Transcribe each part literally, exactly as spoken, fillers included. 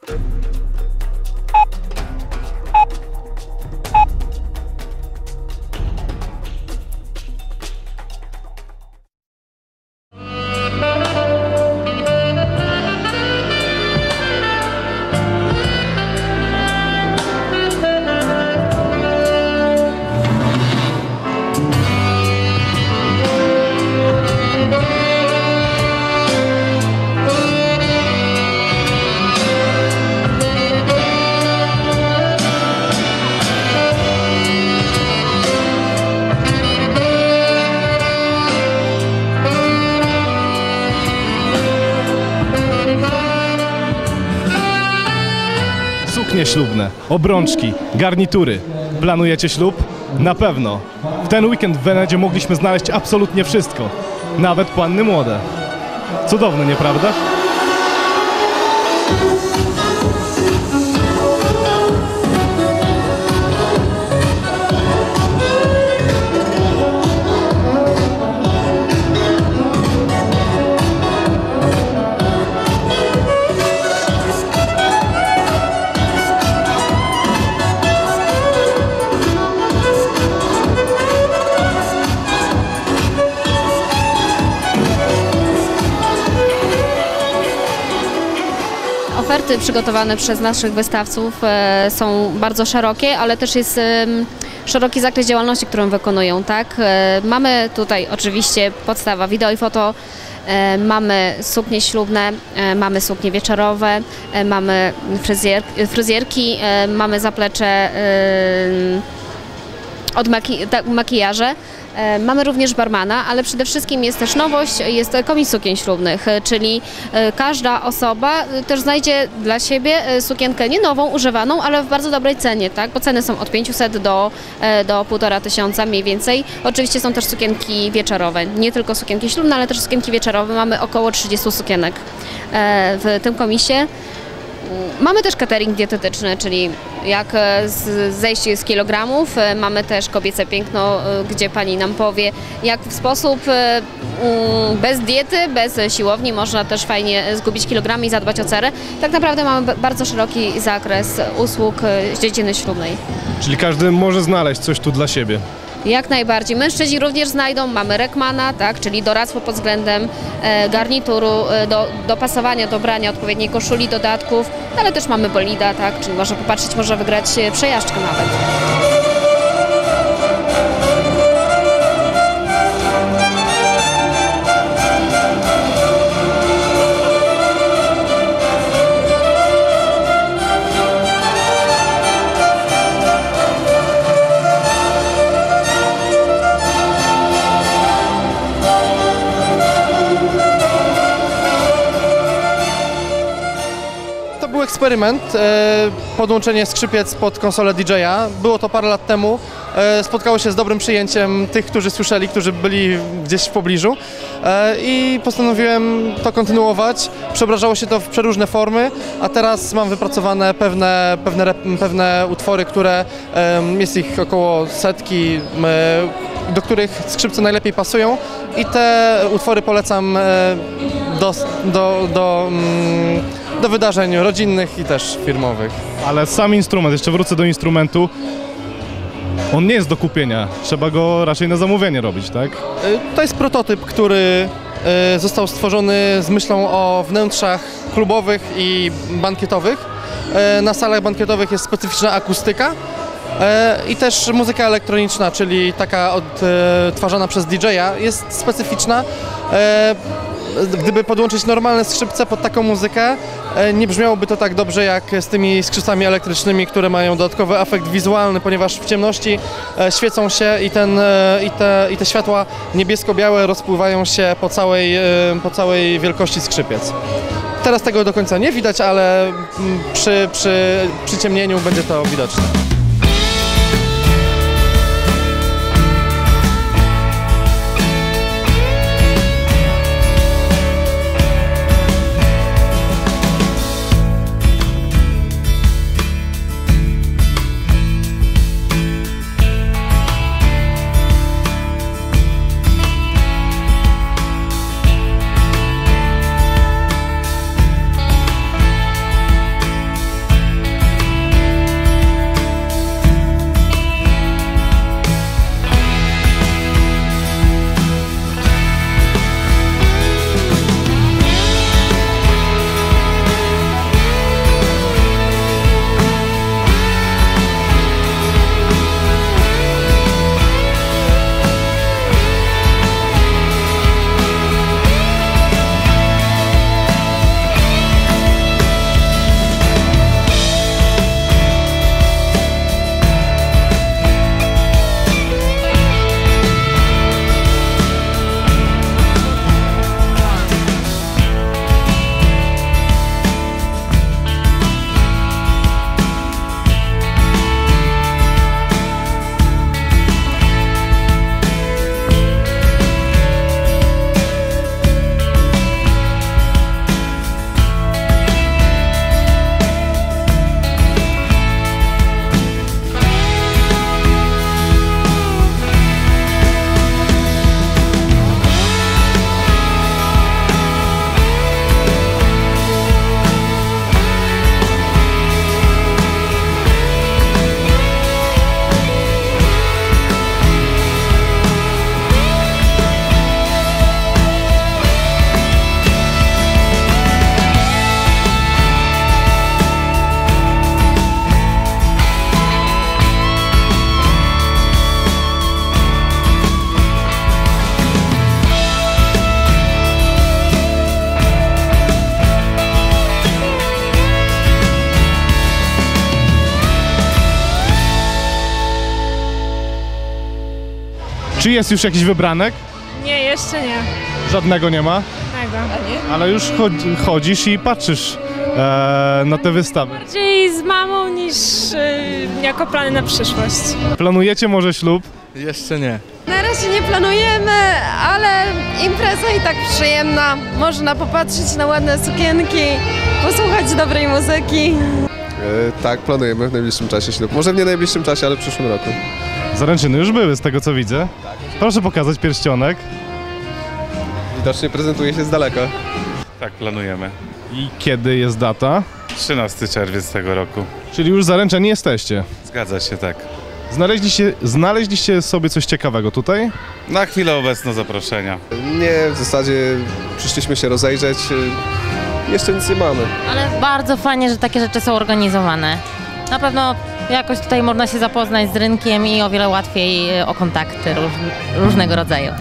Suknie ślubne, obrączki, garnitury. Planujecie ślub? Na pewno. W ten weekend w Wenedzie mogliśmy znaleźć absolutnie wszystko. Nawet panny młode. Cudowne, nieprawdaż? Oferty przygotowane przez naszych wystawców e, są bardzo szerokie, ale też jest e, szeroki zakres działalności, którą wykonują. Tak? E, mamy tutaj oczywiście podstawa wideo i foto, e, mamy suknie ślubne, e, mamy suknie wieczorowe, e, mamy fryzjer, fryzjerki, e, mamy zaplecze e, od maki ta, makijaże. Mamy również barmana, ale przede wszystkim jest też nowość, jest komis sukien ślubnych, czyli każda osoba też znajdzie dla siebie sukienkę nie nową, używaną, ale w bardzo dobrej cenie, tak? Bo ceny są od pięciuset do, do półtora tysiąca mniej więcej. Oczywiście są też sukienki wieczorowe, nie tylko sukienki ślubne, ale też sukienki wieczorowe. Mamy około trzydziestu sukienek w tym komisie. Mamy też catering dietetyczny, czyli jak zejść z kilogramów. Mamy też kobiece piękno, gdzie pani nam powie, jak w sposób bez diety, bez siłowni można też fajnie zgubić kilogramy i zadbać o cerę. Tak naprawdę mamy bardzo szeroki zakres usług z dziedziny ślubnej. Czyli każdy może znaleźć coś tu dla siebie. Jak najbardziej. Mężczyźni również znajdą, mamy rekmana, tak, czyli doradztwo pod względem e, garnituru, e, do dopasowania, dobrania odpowiedniej koszuli, dodatków, ale też mamy bolida, tak, czyli można popatrzeć, można wygrać przejażdżkę nawet. Był eksperyment, podłączenie skrzypiec pod konsolę D J a. Było to parę lat temu. Spotkało się z dobrym przyjęciem tych, którzy słyszeli, którzy byli gdzieś w pobliżu i postanowiłem to kontynuować. Przeobrażało się to w przeróżne formy, a teraz mam wypracowane pewne, pewne, pewne utwory, które jest ich około setki, do których skrzypce najlepiej pasują i te utwory polecam do, do, do do wydarzeń rodzinnych i też firmowych. Ale sam instrument, jeszcze wrócę do instrumentu, on nie jest do kupienia, trzeba go raczej na zamówienie robić, tak? To jest prototyp, który został stworzony z myślą o wnętrzach klubowych i bankietowych. Na salach bankietowych jest specyficzna akustyka i też muzyka elektroniczna, czyli taka odtwarzana przez D J a jest specyficzna. Gdyby podłączyć normalne skrzypce pod taką muzykę, nie brzmiałoby to tak dobrze jak z tymi skrzypcami elektrycznymi, które mają dodatkowy efekt wizualny, ponieważ w ciemności świecą się i, ten, i, te, i te światła niebiesko-białe rozpływają się po całej, po całej wielkości skrzypiec. Teraz tego do końca nie widać, ale przy, przy przyciemnieniu będzie to widoczne. Czy jest już jakiś wybranek? Nie, jeszcze nie. Żadnego nie ma, Tego. ale już chodzi, chodzisz i patrzysz e, na te wystawy. Bardziej z mamą niż y, jako plany na przyszłość. Planujecie może ślub? Jeszcze nie. Na razie nie planujemy, ale impreza i tak przyjemna. Można popatrzeć na ładne sukienki, posłuchać dobrej muzyki. E, tak, planujemy w najbliższym czasie ślub. Może nie w najbliższym czasie, ale w przyszłym roku. Zaręczyny już były z tego co widzę. Proszę pokazać pierścionek. Widocznie prezentuje się z daleka. Tak, planujemy. I kiedy jest data? trzynastego czerwca tego roku. Czyli już zaręczeni jesteście. Zgadza się, tak. Znaleźliście, znaleźliście sobie coś ciekawego tutaj? Na chwilę obecną zaproszenia. Nie, w zasadzie przyszliśmy się rozejrzeć. e, Jeszcze nic nie mamy. Ale bardzo fajnie, że takie rzeczy są organizowane. Na pewno jakoś tutaj można się zapoznać z rynkiem i o wiele łatwiej e, o kontakty róż, różnego rodzaju.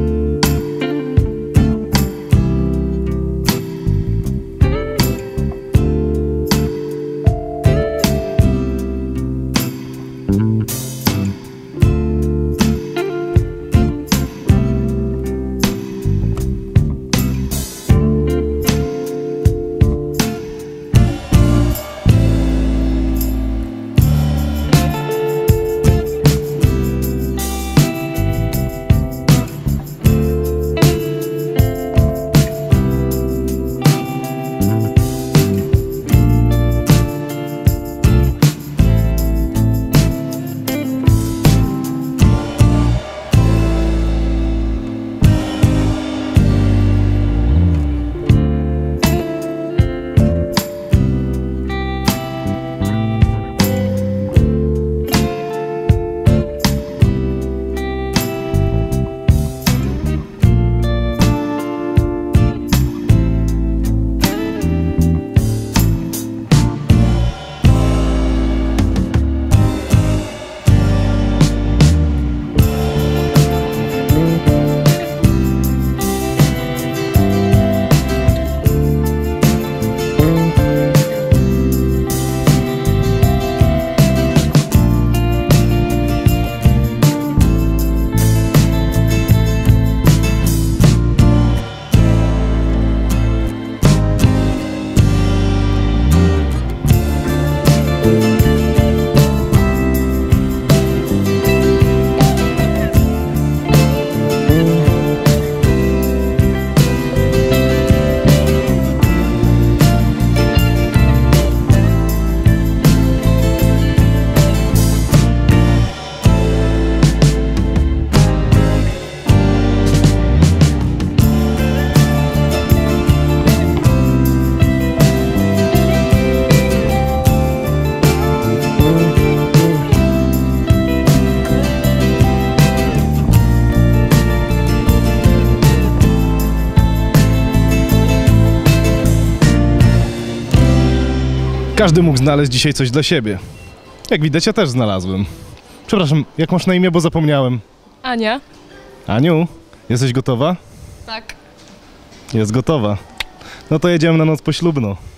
Każdy mógł znaleźć dzisiaj coś dla siebie. Jak widać, ja też znalazłem. Przepraszam, jak masz na imię, bo zapomniałem. Ania? Aniu, jesteś gotowa? Tak. Jest gotowa. No to jedziemy na noc poślubną.